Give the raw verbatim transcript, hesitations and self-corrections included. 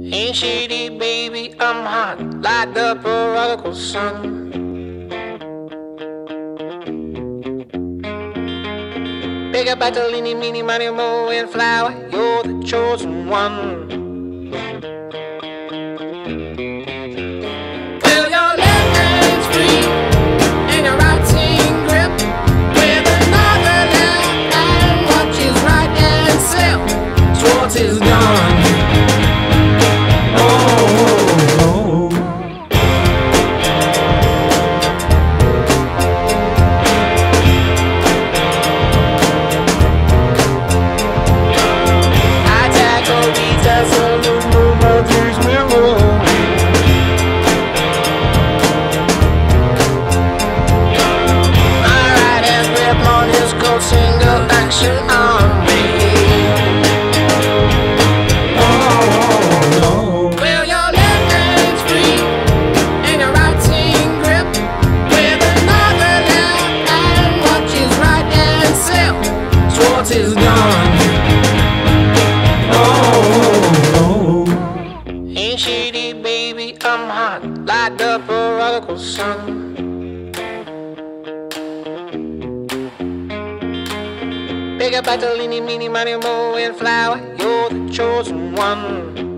Ain't shady, baby, I'm hot, like the prodigal son. Big up Bartolini, meeny, money, mo, and flower, you're the chosen one. Well, your left hand's free, and your right hand grip, with another left hand watches right and self. Schwartz is gone. Single action on me. Oh, no. Well, your left hand's free and your right hand grip, with another left hand watches right and self. Schwartz is gone. Oh, no. Ain't shady, baby, I'm hot, like the prodigal son. Big up Bartolini, meeny, money, mo, and flower, you're the chosen one.